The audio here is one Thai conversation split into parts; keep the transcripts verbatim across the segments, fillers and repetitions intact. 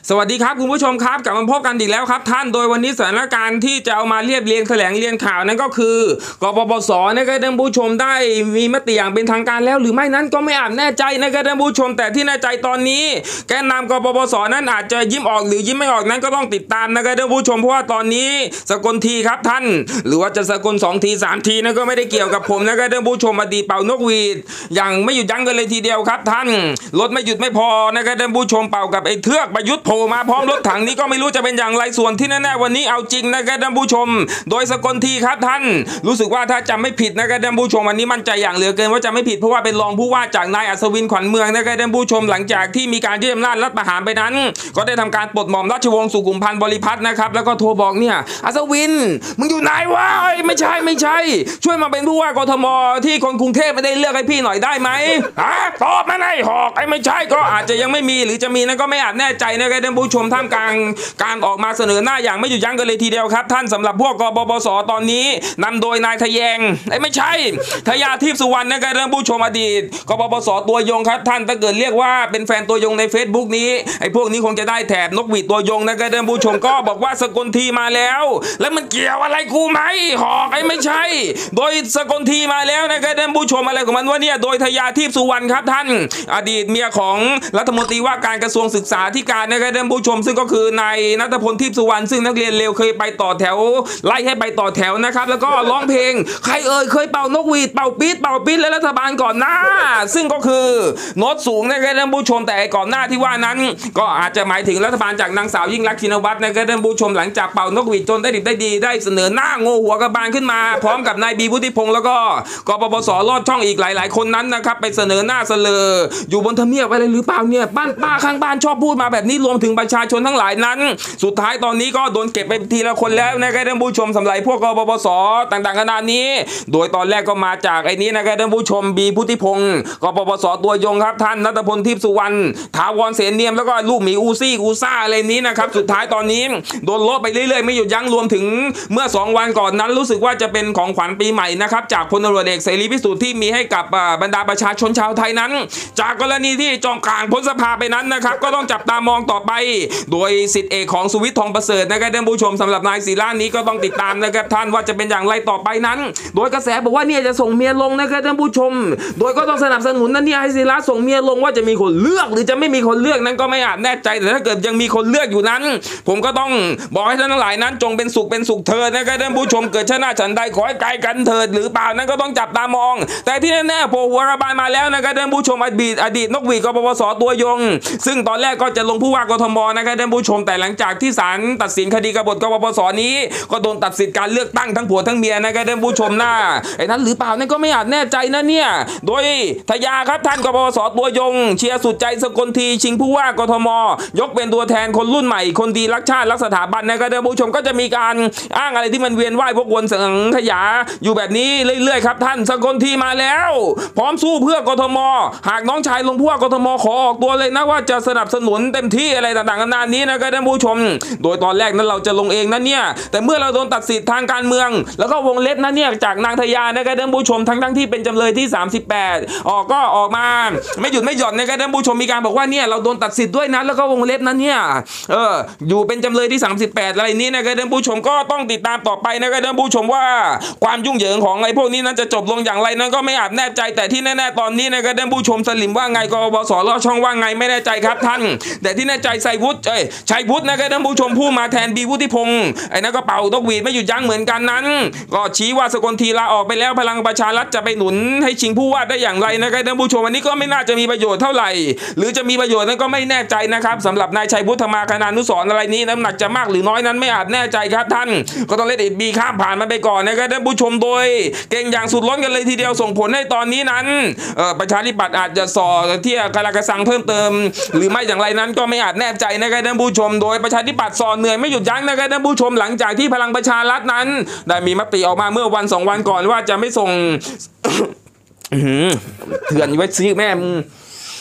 สวัสดีครับคุณผู้ชมครับกลับมาพบกันอีกแล้วครับท่านโดยวันนี้สถานการณ์ที่จะเอามาเรียบเรียงแถลงเรียนข่าวนั้นก็คือกปปสนะครับท่านผู้ชมได้มีมติอย่างเป็นทางการแล้วหรือไม่นั้นก็ไม่อาจแน่ใจนะครับท่านผู้ชมแต่ที่แน่ใจตอนนี้แกนนำกปปสนั้นอาจจะยิ้มออกหรือยิ้มไม่ออกนั้นก็ต้องติดตามนะครับท่านผู้ชมเพราะว่าตอนนี้สกลทีครับท่านหรือว่าจะสกลสองทีสามทีนั้นก็ไม่ได้เกี่ยวกับผมนะครับท่านผู้ชมอดีตเป่านกหวีดอย่างไม่หยุดยั้งกันเลยทีเดียวครับท่านรถไม่หยุดไม่พอนะครับท่านผู้ชมเป่ากับไอ้เทือกประยุทธ์โผล่มาพร้อมรถถังนี้ก็ไม่รู้จะเป็นอย่างไรส่วนที่แน่ๆวันนี้เอาจริงนะครับท่านผู้ชมโดยสกลทีครับท่านรู้สึกว่าถ้าจำไม่ผิดนะครับท่านผู้ชมวันนี้มั่นใจอย่างเหลือเกินว่าจะไม่ผิดเพราะว่าเป็นรองผู้ว่าจากนายอัศวินขวัญเมืองนะครับท่านผู้ชมหลังจากที่มีการยึดอำนาจรัฐประหารไปนั้นก็ได้ทำการปลดหม่อมราชวงศ์สุขุมพันธ์บริพัตรนะครับแล้วก็โทรบอกเนี่ยอัศวินมึงอยู่ไหนวะไม่ใช่ไม่ใช่ช่วยมาเป็นผู้ว่ากทมที่คนกรุงเทพไม่ได้เลือกให้พี่หน่อยได้ไหมฮะตอบมาในหอกไอ้ไม่ใช่ก็อาจจะยังไม่มีหรือจะมีนั้นก็ไม่อาจแน่ใจนะครับท่านผู้ชมท่ามกลางการออกมาเสนอหน้าอย่างไม่หยุดยั้งกันเลยทีเดียวครับท่านสำหรับพวกกปปสตอนนี้นำโดยนายทะแยงไอ้ไม่ใช่ทยาทิพย์สุวรรณนะครับท่านผู้ชมอดีตกปปสตัวยงครับท่านถ้าเกิดเรียกว่าเป็นแฟนตัวยงใน Facebook นี้ไอ้พวกนี้คงจะได้แถบนกหวีดตัวยงนะครับท่านผู้ชมก็บอกว่าสกลทีมาแล้วแล้วมันเกี่ยวอะไรกูไหมหอกไอ้ไม่ใช่โดยสกลทีมาแล้วนะครับท่านผู้ชมอะไรของมันว่าเนี่ยโดยทยาทิพย์สุวรรณครับท่านอดีตเมียของรัฐมนตรีว่าการกระทรวงศึกษาธิการนะครับท่านผู้ชมซึ่งก็คือนายณัฐพลทิพย์สุวรรณซึ่งนักเรียนเลวเคยไปต่อแถวไล่ให้ไปต่อแถวนะครับแล้วก็ร้องเพลงใครเอ่ยเคยเป่านกหวีดเป่าปี๊ดเป่าปี๊ดและรัฐบาลก่อนหน้าซึ่งก็คือโน้ตสูงนะครับท่านผู้ชมแต่ก่อนหน้าที่ว่านั้นก็อาจจะหมายถึงรัฐบาลจากนางสาวยิ่งลักษณ์ชินวัตรนะครับท่านผู้ชมหลังจากเป่านกหวีดจนได้ดิบได้ดีได้เสนอหน้าโง่หัวกระบาลขึ้นมาพร้อมกับนายบีวุฒิพงษ์แล้วก็กปปสลอดช่องอีกหลายๆคนนั้นนะครับไปเสนอหน้าเสลออยู่บนทำเนียบอะไรหรือเปล่าเนี่ยบ้านป้าข้างบ้านชอบพูดมาแบบนี้รวมถึงประชาชนทั้งหลายนั้นสุดท้ายตอนนี้ก็โดนเก็บไปทีละคนแล้วนะครับท่านผู้ชมสำหรับพวกกปปสต่างๆขนาดนี้โดยตอนแรกก็มาจากไอ้นี้นะครับท่านผู้ชมบีพุทธิพงศ์กปปสตัวยงครับท่านณัฐพลทิพย์สุวรรณถาวรเสนเนียมแล้วก็ลูกหมีอูซี่อูซ่าอะไรนี้นะครับสุดท้ายตอนนี้โดนลบไปเรื่อยๆไม่หยุดยั้งรวมถึงเมื่อสองวันก่อนนั้นรู้สึกว่าจะเป็นของขวัญปีใหม่นะครับจากพลตำรวจเอกเสรีพิสุทธิ์ที่มีให้กับบรรดาประชาชนชาวไทยนั้นจากกรณีที่จอมกลางพ้นสภาไปนั้นนะครับก็ต้องจับตามองต่อไปโดยสิทธิเอกของสุวิทย์ทองประเสริฐนะครับท่านผู้ชมสำหรับนายศิลานี้ก็ต้องติดตามนะครับท่านว่าจะเป็นอย่างไรต่อไปนั้นโดยกระแสบอกว่าเนี่ยจะส่งเมียลงนะครับท่านผู้ชมโดยก็ต้องสนับสนุนนั่นเนี่ยให้ศิลาส่งเมียลงว่าจะมีคนเลือกหรือจะไม่มีคนเลือกนั้นก็ไม่อาจแน่ใจแต่ถ้าเกิดยังมีคนเลือกอยู่นั้นผมก็ต้องบอกให้ท่านทั้งหลายนั้นจงเป็นสุขเป็นสุขเถิดนะครับท่านผู้ชมเกิดชนะฉันใดขอให้ไกลกันเถิดหรือเปล่านั้นก็ต้องจับตามองแต่ที่แน่ๆโผล่หัวระบายมาแล้วนะครับท่านผู้ชมอดีตอดีตนกหวีดกปปสตัวยงซึ่งตอนแรกก็จะลงผู้ว่ากทมนะครับท่านผู้ชมแต่หลังจากที่ศาลตัดสินคดีกบฏกปปสนี้ก็โดนตัดสิทธิ์การเลือกตั้งทั้งผัวทั้งเมียนะครับท่านผู้ชมหน้าไอ้นั้นหรือเปล่านั่นก็ไม่อาจแน่ใจนะเนี่ยโดยทยาครับท่านกปปสตัวยงเชียร์สุดใจสกลทีชิงผู้ว่ากทมยกเป็นตัวแทนคนรุ่นใหม่คนดีรักชาติรักสถาบันนะครับท่านผู้ชมก็จะมีการอ้างอะไรที่มันเวียนว่ายพวกวนสังขยาอยู่แบบนี้เรื่อยๆครับท่านสกลทีมาแล้วพร้อมสู้เพื่อกทมหากน้องชายลงผู้ว่ากทมขอออกตัวเลยนะว่าจะสนับสนุนเต็มที่อะไรต่างๆนานานี้นะครับท่านผู้ชมโดยตอนแรกนั้นเราจะลงเองนะเนี่ยแต่เมื่อเราโดนตัดสิทธิ์ทางการเมืองแล้วก็วงเล็บนะเนี่ยจากนางทยานะครับท่านผู้ชมทั้งทั้งที่เป็นจำเลยที่สามสิบแปดออกก็ออกมาไม่หยุดไม่หย่อนนะครับท่านผู้ชมมีการบอกว่าเนี่ยเราโดนตัดสิทธิ์ด้วยนะแล้วก็วงเล็บนั้นเนี่ยเอออยู่เป็นจำเลยที่สามสิบแปดอะไรนี้นะครับท่านผู้ชมก็ต้องติดตามต่อไปนะครับท่านผู้ชมว่าความยุ่งเหยิงของไอ้พวกนี้นั้นจะจบลงอย่างไรนั้นก็ไม่อาจแน่ใจแต่ที่แน่ๆตอนนี้นะครับท่านผู้ชมสลิมว่าไงกปปสลอช่องว่าไงไม่แน่ใจครับท่านแต่ที่แน่ใจไซวุฒิเอ้ยชัยวุฒินะครับท่านผู้ชมผู้มาแทนบีวุฒิพงศ์ไอ้นั่นก็เป่านกหวีดไม่หยุดยั้งเหมือนกันนั้นก็ชี้ว่าสกลทีลาออกไปแล้วพลังประชารัฐจะไปหนุนให้ชิงผู้ว่าได้อย่างไรนะครับท่านผู้ชมวันนี้ก็ไม่น่าจะมีประโยชน์เท่าไหร่หรือจะมีประโยชน์นั้นก็ไม่แน่ใจนะครับสำหรับนายชัยวุฒิธรรมาคณานุสรณ์อะไรนี้น้ำหนักจะมากหรือน้อยนั้นไม่อาจแน่ใจครับท่านก็ต้องเล่นเอ็ดบีข้ามผ่านมันไปก่อนนะครับท่านผู้ชมโดยเก่งอย่างสุดล้นกันเลยทีเดียวส่งผลให้ตอนนี้นั้นประชาธิปัตย์อาจจะส่อเที่ยกาลากระสังเพิ่มเติมหรือไม่อย่างไรนั้นก็ไม่อาจแน่ใจนะครับท่านผู้ชมโดยประชาธิปัตย์ส่อเหนื่อยไม่หยุดยั้งนะครับท่านผู้ชมหลังจากที่พลังประชารัฐนั้นได้มีมติออกมาเมื่อวันสองวันก่อนว่าจะไม่ส่งเถื่อนไว้ซื้อแม่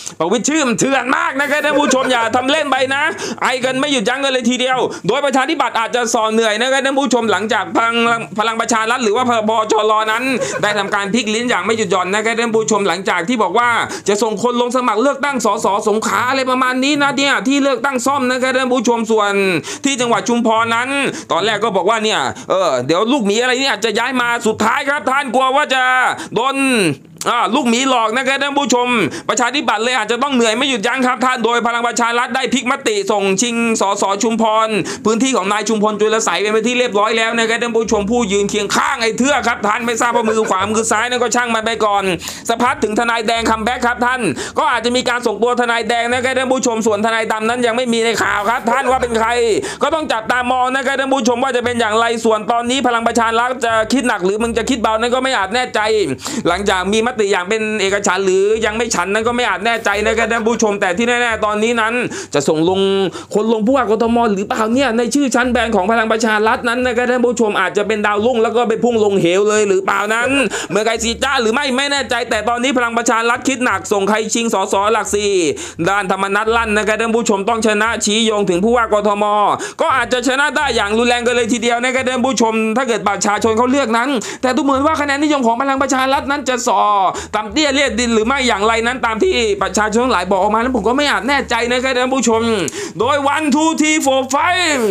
ประวิตรชื่อมันเถื่อนมากนะครับท่านผู้ชมอย่าทำเล่นไปนะไอกันไม่หยุดยั้งกันเลยทีเดียวโดยประชาธิปัตย์อาจจะส่อเหนื่อยนะครับท่านผู้ชมหลังจากพลังพลังประชารัฐหรือว่าบจรนั้นได้ทำการพลิกลิ้นอย่างไม่หยุดหย่อนนะครับท่านผู้ชมหลังจากที่บอกว่าจะส่งคนลงสมัครเลือกตั้งสสสงขลาอะไรประมาณนี้นะเนี่ยที่เลือกตั้งซ่อมนะครับท่านผู้ชมส่วนที่จังหวัดชุมพรนั้นตอนแรกก็บอกว่าเนี่ยเออเดี๋ยวลูกหมีอะไรเนี่ยจะย้ายมาสุดท้ายครับท่านกลัวว่าจะโดนลูกหมีหลอกนะครับท่านผู้ชมประชาธิปัตย์เลยอาจจะต้องเหนื่อยไม่หยุดยั้งครับท่านโดยพลังประชารัฐได้พลิกมติส่งชิงสสชุมพรพื้นที่ของนายชุมพลจุลไสเป็นไปที่เรียบร้อยแล้วนะครับท่านผู้ชมผู้ยืนเคียงข้างไอ้เทือกครับท่านไม่ทราบว่ามือขวามือซ้ายนั่นก็ช่างมันไปก่อนสะพัดถึงทนายแดงคัมแบ็กครับท่านก็อาจจะมีการส่งตัวทนายแดงนะครับท่านผู้ชมส่วนทนายดำนั้นยังไม่มีในข่าวครับท่านว่าเป็นใครก็ต้องจับตามองนะครับท่านผู้ชมว่าจะเป็นอย่างไรส่วนตอนนี้พลังประชารัฐจะคิดหนักหรือมึงจะคิดเบานั้นก็ไม่อาจแน่ใจหลังจากมีมติอย่างเป็นเอกฉันท์หรือยังไม่ฉันนั้นก็ไม่อาจแน่ใจนะครับท่านผู้ชมแต่ที่แน่ๆตอนนี้นั้นจะส่งลงคนลงผู้ว่ากทมหรือเปล่าเนี่ยในชื่อชั้นแบนของพลังประชารัฐนั้นนะครับท่านผู้ชมอาจจะเป็นดาวรุ่งแล้วก็ไปพุ่งลงเหวเลยหรือเปล่านั้นเมื่อไกรศรีจ้าหรือไม่ไม่แน่ใจแต่ตอนนี้พลังประชารัฐคิดหนักส่งใครชิงสสหลักสี่ด้านธรรมนัสลั่นนะครับท่านผู้ชมต้องชนะชี้โยงถึงผู้ว่ากทมก็อาจจะชนะได้อย่างรุนแรงกันเลยทีเดียวนะครับท่านผู้ชมถ้าเกิดประชาชนเขาเลือกนั้นแต่ดูเหมือนว่าคะแนนนิยมของพลังประชารัฐนั้นจะส่อต่ำเตี้ยเลียดดินหรือไม่อย่างไรนั้นตามที่ประชาชนหลายบอกออกมาแล้วผมก็ไม่อาจแน่ใจนะครับท่านผู้ชมโดย one two three four five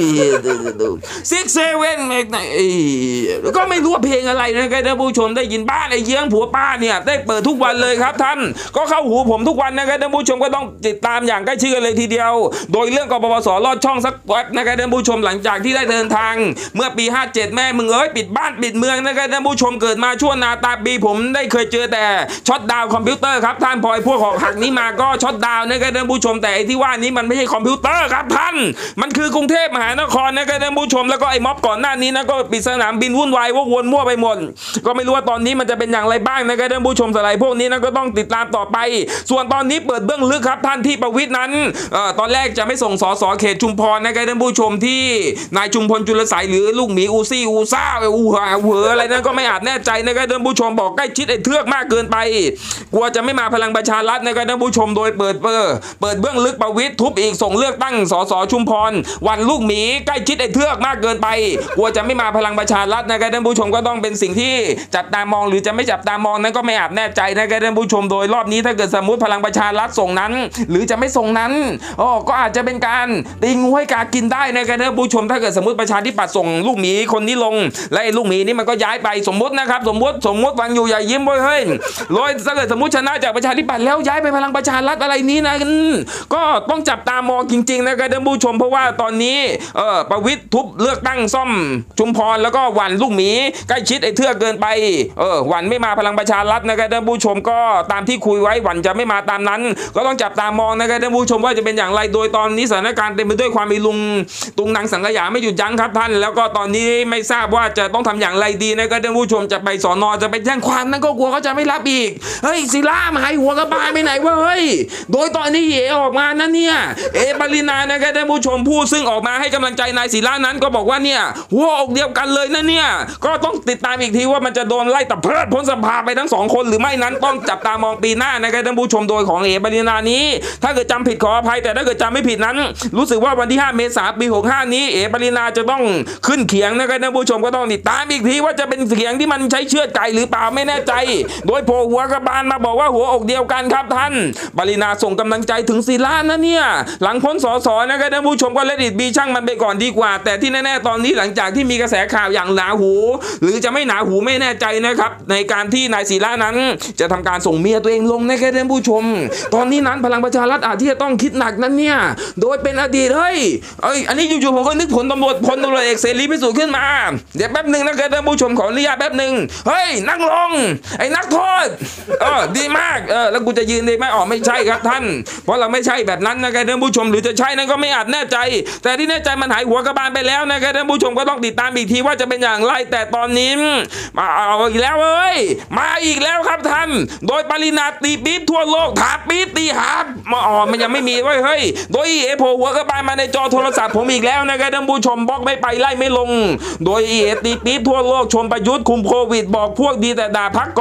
six seven ก็ไม่รู้ว่าเพลงอะไรนะครับท่านผู้ชมได้ยินบ้านไอ้เยื้องผัวป้าเนี่ยได้เปิดทุกวันเลยครับท่านก็เข้าหูผมทุกวันนะครับท่านผู้ชมก็ต้องติดตามอย่างใกล้ชิดกันเลยทีเดียวโดยเรื่องกปปสลอดช่องสักแป๊บนะครับท่านผู้ชมหลังจากที่ได้เดินทางเมื่อปีห้าเจ็ดแม่มึงเอ้ยปิดบ้านปิดเมืองนะครับท่านผู้ชมเกิดมาชั่วนาตาปีผมได้เคยเจอแต่ช็อตดาวน์คอมพิวเตอร์ครับท่านพอยพวกหอกหักนี้มาก็ช็อตดาวน์นะครับท่านผู้ชมแต่ที่ว่านี้มันไม่ใช่คอมพิวเตอร์ครับท่านมันคือกรุงเทพมหานครนะครับท่านผู้ชมแล้วก็ไอ้ม็อบก่อนหน้านี้นะก็ปิดสนามบินวุ่นวายวกวนมั่วไปหมดก็ไม่รู้ว่าตอนนี้มันจะเป็นอย่างไรบ้างนะครับท่านผู้ชมสไลด์พวกนี้นะก็ต้องติดตามต่อไปส่วนตอนนี้เปิดเบื้องลึกครับท่านที่ประวิตรนั้นเอ่อตอนแรกจะไม่ส่งสสเขตชุมพรนะครับท่านผู้ชมที่นายชุมพลจุลไสหรือลูกหมีอูซี่อูซ่าอูหาเหออะไรนั้นก็ไม่อาจแน่ใจนะครับท่านผู้ชมบอกใกล้ชิดไอ้เทือกมากเกินไปกลัวจะไม่มาพลังประชารัฐนะครับท่านผู้ชมโดยเปิดเปิดเปิดเบื้องลึกประวิตรทุบอีกส่งเลือกตั้งสสชุมพรวันลูกหมีใกล้ชิดไอ้เทือกมากเกินไปกลัวจะไม่มาพลังประชารัฐนะครับท่านผู้ชมก็ต้องเป็นสิ่งที่จับตามองหรือจะไม่จับตามองนั้นก็ไม่อาจแน่ใจนะครับท่านผู้ชมโดยรอบนี้ถ้าเกิดสมมติพลังประชารัฐส่งนั้นหรือจะไม่ส่งนั้นอ๋อก็อาจจะเป็นการตีงูให้กากินได้นะครับท่านผู้ชมถ้าเกิดสมมติประชาธิปัตย์ส่งลูกหมีคนนี้ลงและไอ้ลูกหมีนี่มันก็ย้ายไปสมมตินะครับสมมติสมมติฟังอยู่อย่ายิ้มเว้ยเฮ้ยโดยถ้าเกิดสมมติชนะจากประชาธิปัตย์แล้วย้ายไปพลังประชารัฐอะไรนี้นะก็ต้องจับตามองจริงๆนะครับท่านผู้ชมเพราะว่าตอนนี้เออประวิตรทุบเลือกตั้งซ่อมชุมพรแล้วก็หวันลูกหมีใกล้ชิดไอ้เทือกเกินไปเออหวันไม่มาพลังประชารัฐนะครับท่านผู้ชมก็ตามที่คุยไว้หวันจะไม่มาตามนั้นก็ต้องจับตามองนะครับท่านผู้ชมว่าจะเป็นอย่างไรโดยตอนนี้สถานการณ์เต็มไปด้วยความมีลุงตุงหนังสังขยาไม่หยุดยั้งครับท่านแล้วก็ตอนนี้ไม่ทราบว่าจะต้องทำอย่างไรดีนะครับท่านผู้ชมจะไปสอนอจะไปแจ้งความนั้นก็กลัวเขาจะไม่รับอีกเฮ้ยศิลามาหายหัวกระบาลไปไหนวะเฮ้ยโดยตอนนี้เอ๋ออกมานั่นเนี่ยเอ๋ปรินานะครับท่านผู้ชมผู้ซึ่งออกมาให้กำลังใจนายศิลานั้นก็บอกว่าเนี่ยหัวอกเดียวกันเลยนะเนี่ยก็ต้องติดตามอีกทีว่ามันจะโดนไล่ตับเพิดพ้นสภาไปทั้งสองคนหรือไม่นั้นต้องจับตามองปีหน้านะครับท่านผู้ชมโดยของเอ๋ปรินานี้ถ้าเกิดจำผิดขออภัยแต่ถ้าเกิดจำไม่ผิดนั้นรู้สึกว่าวันที่ห้าเมษายนปีหกห้านี้เอ๋ปรินาจะต้องขึ้นเขียงนะครับท่านผู้ชมก็ต้องติดตามอีกทีว่าจะเป็นเขียงที่มันใช้เชือดไก่หรือเปล่าไม่แน่ใจโดยโผล่หัวกระบาลมาบอกว่าหัวอกเดียวกันครับท่านปรินาส่งกำลังใจถึงศิลานะเนี่ยหลังพ้นสสนะครับท่านผู้ชมก็เลดิตบีช่างมันไปก่อนดีกว่าแต่ที่แน่ๆตอนนี้หลังจากที่มีกระแสข่าวอย่างหนาหูหรือจะไม่หนาหูไม่แน่ใจนะครับในการที่นายศิลานั้นจะทำการส่งเมียตัวเองลงนะครับท่านผู้ชมตอนนี้นั้นพลังประชารัฐอาจที่จะต้องคิดหนักนั้นเนี่ยโดยเป็นอดีตเฮ้ยเอ้ยอันนี้อยู่ๆผมก็นึกผลตำรวจพลตำรวจเอกเสรีพิสุทธิ์ขึ้นมาเดี๋ยวแป๊บหนึ่งนะครับท่านผู้ชมขออนุญาตแป๊บหนึ่งเฮ้ยนั่งลงไอ้นักโทษเออดีมากเออแล้วกูจะยืนได้ไหมอ๋อไม่ใช่ครับท่านเพราะเราไม่ใช่แบบนั้นนะครับท่านผู้ชมหรือจะใช่นั้นก็ไม่อาจแน่ใจแต่ที่แน่ใจมันหายหัวกระบาลไปแล้วนะครับท่านผู้ชมก็ต้องติดตามอีกทีว่าจะเป็นอย่างไรแต่ตอนนี้มาเอาอีกแล้วเอ้ยมาอีกแล้วครับท่านโดยปรินาตีปี๊บทั่วโลกถาปี๊บตีหามาอ๋อมันยังไม่มีเว้ยเฮ้ยโดยเอโผล่หัวกระบาลมาในจอโทรศัพท์ผมอีกแล้วนะครับท่านผู้ชมบล็อกไม่ไปไล่ไม่ลงโดยเอตีปี๊บทั่วโลกชมประยุทธ์คุมโควิดบอกพวกดีแต่ด่าพักก่อนนะครับ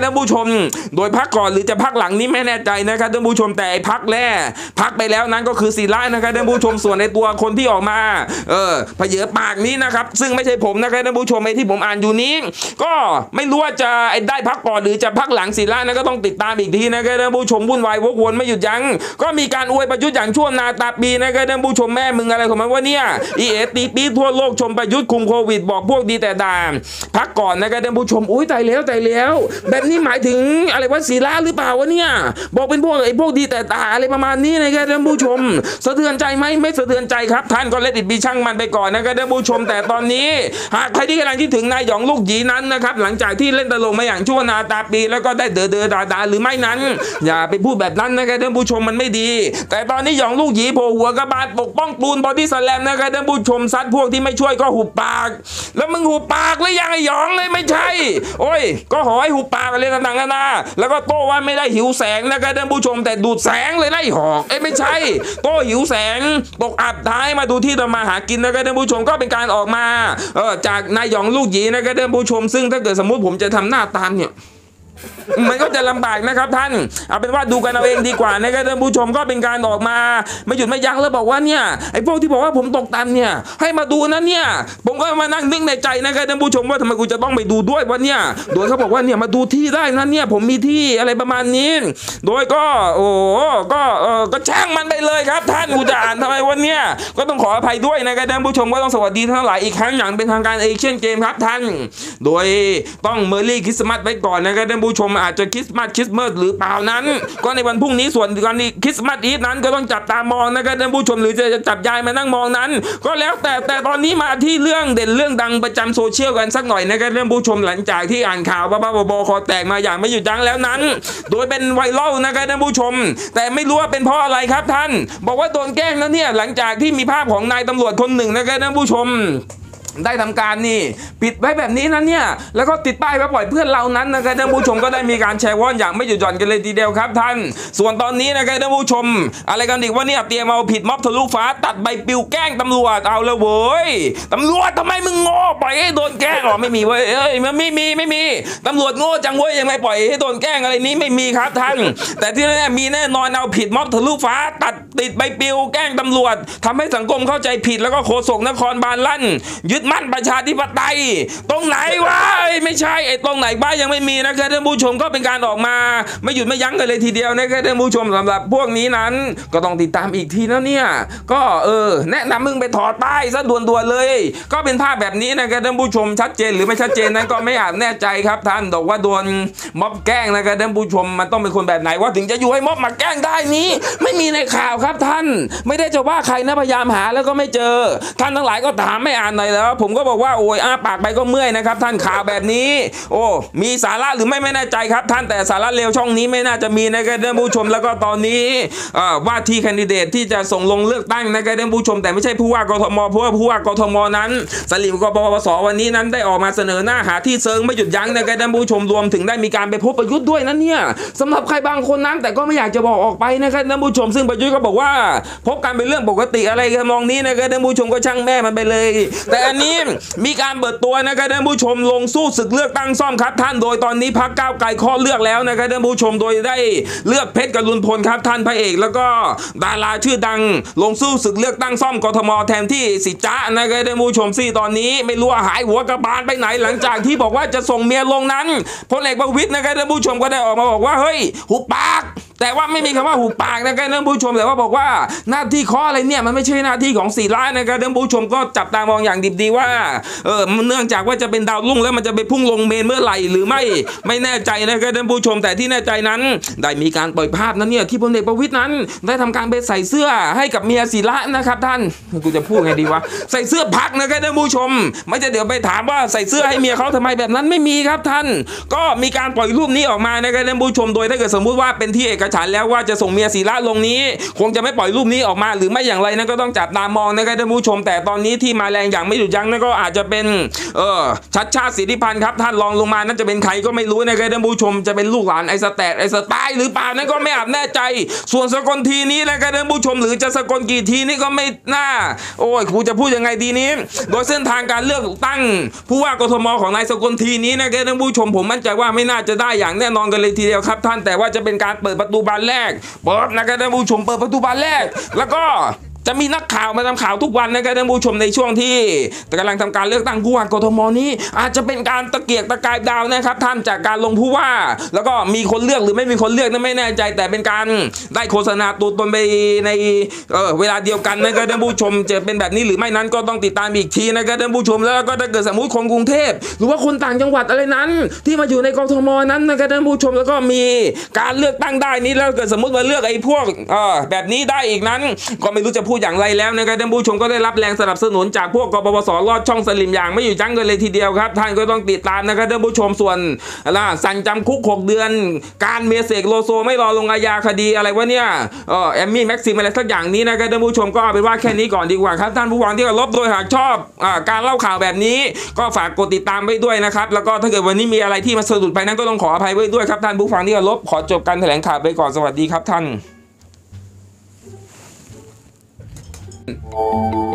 ท่านผู้ชมโดยพักก่อนหรือจะพักหลังนี้ไม่แน่ใจนะครับท่านผู้ชมแต่พักแรกพักไปแล้วนั้นก็คือศิระนะครับท่านผู้ชมส่วนในตัวคนที่ออกมาเออเผยปากนี้นะครับซึ่งไม่ใช่ผมนะครับท่านผู้ชมไอ้ที่ผมอ่านอยู่นี้ก็ไม่รู้ว่าจะไอ้ได้พักก่อนหรือจะพักหลังศิระนะก็ต้องติดตามอีกทีนะครับท่านผู้ชมวุ่นวายวกวนไม่หยุดยั้งก็มีการอวยประยุทธ์อย่างชั่วนาตาปีนะครับท่านผู้ชมแม่มึงอะไรของมันวะเนี่ยอีเอตีปีทั่วโลกชมประยุทธ์คุมโควิดบอกพวกดีแต่ด่าพักก่อนนะครับท่านผู้ชมอุ้ยตายแล้วตายแล้วแบบนี้หมายถึงอะไรวะศิระหรือเปล่าวะเนี่ยบอกเป็นพวกไอ้พวกดีแต่ด่าอะไรประมาณนี้นะครับท่านผู้ชมสะเทือนใจไหมไม่สะเทือนใจครับท่านก็เล่นอิดบีช่างมันไปก่อนนะครับท่านผู้ชมแต่ตอนนี้หากใครที่กำลังคิดถึงนายหยองลูกหยีนั้นนะครับหลังจากที่เล่นตลกมาอย่างชั่วนาตาปีแล้วก็ได้เดอเดอด่าด่าหรือไม่นั้นอย่าไปพูดแบบนั้นนะครับท่านผู้ชมมันไม่ดีแต่ตอนนี้หยองลูกหยีโผล่หัวกระบาดปกป้องปูนบอดี้สแลมนะครับท่านผู้ชมซัดพวกที่ไม่ช่วยก็หุบปากแล้วมึงหุบปากหรือยังไอ้หยองเลยไม่ใช่โอ้ยก็ขอให้หุบปากอะไรต่างๆนะแล้วก็โต้ว่าไม่ได้หิวแสงนะครับท่านผู้ชมแต่ดูดแสงเลยไล่หอกเอ้ไม่ใช่โต้หิวแสงตกอับท้ายมาดูที่ทำมาหากินนะครับท่านผู้ชมก็เป็นการออกมาเออจากนายหยองลูกหยีนะครับท่านผู้ชมซึ่งถ้าเกิดสมมุติผมจะทำหน้าตามเนี่ยมันก็จะลำบากนะครับท่านเอาเป็นว่าดูกันเอาเองดีกว่านะครับท่านผู้ชมก็เป็นการออกมาไม่หยุดไม่ยั้งแล้วบอกว่าเนี่ยไอ้พวกที่บอกว่าผมตกต่ำเนี่ยให้มาดูนะเนี่ยผมก็มานั่งนึกในใจนะครับท่านผู้ชมว่าทำไมกูจะต้องไปดูด้วยวะเนี่ยโดยเขาบอกว่าเนี่ยมาดูที่ได้นะเนี่ยผมมีที่อะไรประมาณนี้โดยก็โอ้ก็เออก็แช่งมันไปเลยครับท่านกูจะอ่านทำไมวันเนี้ยก็ต้องขออภัยด้วยนะครับท่านผู้ชมก็ต้องสวัสดีทั้งหลายอีกครั้งอย่างเป็นทางการเอเชียนเกมครับท่านโดยต้องเมอร์รี่คริสต์มาสไว้ก่อนนะครับท่านผู้ชมอาจจะคริสต์มาสคริสต์มาสหรือเปล่านั้นก็ในวันพรุ่งนี้ส่วนวันนี้คริสต์มาสอีฟนั้นก็ต้องจับตามองนะครับท่านผู้ชมหรือจะจับยายมานั่งมองนั้นก็แล้วแต่แต่ตอนนี้มาที่เรื่องเด่นเรื่องดังประจำโซเชียลกันสักหน่อยนะครับท่านผู้ชมหลังจากที่อ่านข่าวบ้าๆบอๆคอแตกมาอย่างไม่หยุดยั้งแล้วนั้นโดยเป็นไวรัลนะครับท่านผู้ชมแต่ไม่รู้ว่าเป็นเพราะอะไรครับท่านบอกว่าโดนแกล้งแล้วเนี่ยหลังจากที่มีภาพของนายตำรวจคนหนึ่งนะครับท่านผู้ชมได้ทำการนี่ปิดไว้แบบนี้นั้นเนี่ยแล้วก็ติดป้ายไว้ปล่อยเพื่อนเรานั้นนะครับท่านผู้ชมก็ได้มีการแชร์ว่อนอย่างไม่หยุดหย่อนกันเลยทีเดียวครับท่านส่วนตอนนี้นะครับท่านผู้ชมอะไรกันอีกว่าเนี่ยเตรียมเอาผิดม็อบทะลุฟ้าตัดใบปลิวแกล้งตำรวจเอาเลยเว้ยตำรวจทำไมมึงโง่ปล่อยให้โดนแกล้งหรอไม่มีเว้ยเอ้ยมันไม่มีไม่มีตำรวจโง่จังเว้ยยังไม่ปล่อยให้โดนแกล้งอะไรนี้ไม่มีครับท่านแต่ที่แน่มีแน่นอนเอาผิดม็อบทะลุฟ้าตัดติดใบปลิวแกล้งตำรวจทำให้สังคมเข้าใจผิดแล้วก็โฆษกนครบาลลั่นยึดมั่นประชาธิปไตยตรงไหนวะไม่ใช่ไอ้ตรงไหนบ้างยังไม่มีนะครับท่านผู้ชมก็เป็นการออกมาไม่หยุดไม่ยั้งกันเลยทีเดียวนะครับท่านผู้ชมสำหรับพวกนี้นั้นก็ต้องติดตามอีกทีนะเนี่ยก็เออแนะนำมึงไปถอดป้ายซะด่วนๆเลยก็เป็นภาพแบบนี้นะครับท่านผู้ชมชัดเจนหรือไม่ชัดเจนนั้นก็ไม่อาจแน่ใจครับท่านบอกว่าโดนม็อบแกล้งนะครับท่านผู้ชมมันต้องเป็นคนแบบไหนว่าถึงจะอยู่ให้ม็อบมาแกล้งได้นี้ไม่มีในข่าวครับท่านไม่ได้จะว่าใครนะพยายามหาแล้วก็ไม่เจอท่านทั้งหลายก็ถามไม่อ่านหน่อยแล้วผมก็บอกว่าโอ้ยอ้าปากไปก็เมื่อยนะครับท่านข่าวแบบนี้โอ้มีสาระหรือไม่ไม่แน่ใจครับท่านแต่สาระเลวช่องนี้ไม่น่าจะมีนะครับท่านผู้ชมแล้วก็ตอนนี้ว่าที่แคนดิเดตที่จะส่งลงเลือกตั้งนะครับท่านผู้ชมแต่ไม่ใช่ผู้ว่ากทมเพราะว่าผู้ว่ากทมนั้นสลิมกปปสวันนี้นั้นได้ออกมาเสนอหน้าหาที่เซิงไม่หยุดยั้งนะครับท่านผู้ชมรวมถึงได้มีการไปพบประยุทธ์ด้วยนั้นเนี่ยสำหรับใครบางคนนั้นแต่ก็ไม่อยากจะบอกออกไปนะครับท่านผู้ชมซึ่งประยุทธ์ก็บอกว่าพบกันเป็นเรื่องปกติอะไรทำนองนี้นะครับท่านผู้ชมก็ช่างแม่มันไปเลยแต่อันนี้มีการเปิดตัวนะครับท่านผู้ชมลงสู้ศึกเลือกตั้งซ่อมครับท่านโดยตอนนี้พรรคก้าวไกลข้อเลือกแล้วนะครับท่านผู้ชมโดยได้เลือกเพชรกรุณพลครับท่านพระเอกแล้วก็ดาราชื่อดังลงสู้ศึกเลือกตั้งซ่อมกทมแทนที่สิจ๊ะนะครับท่านผู้ชมซี่ตอนนี้ไม่รู้ว่าหายหัวกระบาลไปไหนหลังจากที่บอกว่าจะส่งเมียลงนั้นพลเอกประวิตรนะครับท่านผู้ชมก็ได้ออกมาบอกว่าเฮ้ยหุบปากแต่ว่าไม่มีคำว่าหุบปากนะครับท่านผู้ชมแต่ว่าบอกว่าหน้าที่ข้ออะไรเนี่ยมันไม่ใช่หน้าที่ของศิระนะครับท่านผู้ชมก็จับตามองอย่างดิบดีว่าเออเนื่องจากว่าจะเป็นดาวรุ่งแล้วมันจะไปพุ่งลงเมนเมื่อไหร่หรือไม่ไม่แน่ใจนะครับท่านผู้ชมแต่ที่แน่ใจนั้นได้มีการปล่อยภาพนั้นเนี่ยที่พลเอกประวิตรนั้นได้ทำการไปใส่เสื้อให้กับเมียศิระนะครับท่านกูจะพูดไงดีวะใส่เสื้อพักนะครับท่านผู้ชมไม่จะเดี๋ยวไปถามว่าใส่เสื้อให้เมียเขาทำไมแบบนั้นไม่มีครับท่านก็มีการปล่อยรูปนี้ออกมานะครับท่านผู้ชมโดยถ้าเกิดสมมุติว่าเป็นที่เอกกฉันท์แล้วว่าจะส่งเมียศิระลงนี้คงจะไม่ปล่อยรูปนี้ออกมาหรือไม่อย่างไรนั่นก็ต้องจับตามองนะครับท่านผู้ชมแต่ตอนนี้ที่มาแรงอย่างไม่หยุดยั้งนั่นก็อาจจะเป็นเออชัดชาติสิทธิพันธ์ครับท่านรองลงมานั่นจะเป็นใครก็ไม่รู้นะครับท่านผู้ชมจะเป็นลูกหลานไอ้สแตทไอ้สไตล์หรือเปล่านั่นก็ไม่อาจแน่ใจส่วนสกลทีนี้นะครับท่านผู้ชมหรือจะสกลกี่ทีนี่ก็ไม่น่าโอ้ยกูจะพูดยังไงดีนี้โดยเส้นทางการเลือกตั้งผู้ว่ากทมของนายสกลทีนี้นะครับท่านผู้ชมผมมั่นใจว่าไม่น่าจะได้อย่างแน่นอนกันเลยทีเดียวครับท่านแต่ว่าจะเป็นการเปิดประตูบานแรกเปิดนะครับท่านผู้ชมเปิดประตูบานแรกแล้วก็จะมีนักข่าวมาทำข่าวทุกวันนะครับท่านผู้ชมในช่วงที่กำลังทำการเลือกตั้งผู้ว่ากทมนี้อาจจะเป็นการตะเกียกตะกายดาวนะครับท่านจากการลงผู้ว่าแล้วก็มีคนเลือกหรือไม่มีคนเลือกนั้นไม่แน่ใจแต่เป็นการได้โฆษณาตัวตนไปในเออเวลาเดียวกันนะครับท่านผู้ชมจะเป็นแบบนี้หรือไม่นั้นก็ต้องติดตามอีกทีนะครับท่านผู้ชมแล้วก็ถ้าเกิดสมมติคนกรุงเทพหรือว่าคนต่างจังหวัดอะไรนั้นที่มาอยู่ในกทมนั้นนะครับท่านผู้ชมแล้วก็มีการเลือกตั้งได้นี้แล้วเกิดสมมติว่าเลือกไอ้พวกเออแบบนี้ได้อีกนั้นก็ไม่รู้จะพูดอย่างไรแล้วนะครับท่านผู้ชมก็ได้รับแรงสนับสนุนจากพวกกปปสลอดช่องสลิมอย่างไม่อยู่ยั้งกันเลยทีเดียวครับท่านก็ต้องติดตามนะครับท่านผู้ชมส่วนล่ะสั่งจำคุกหกเดือนการเมียเสกโลโซไม่รอลงอาญาคดีอะไรวะเนี่ยเออแอมมี่แม็กซิมอะไรสักอย่างนี้นะครับท่านผู้ชมก็เอาเป็นว่าแค่นี้ก่อนดีกว่าครับท่านผู้ฟังที่เคารพโดยหากชอบอ่าการเล่าข่าวแบบนี้ก็ฝากกดติดตามไว้ด้วยนะครับแล้วก็ถ้าเกิดวันนี้มีอะไรที่มาสะดุดไปนั้นก็ต้องขออภัยไว้ด้วยครับท่านผู้ฟังที่เคารพขอจบการแถลงข่าวไปก่อนสวัสดีครับท่าน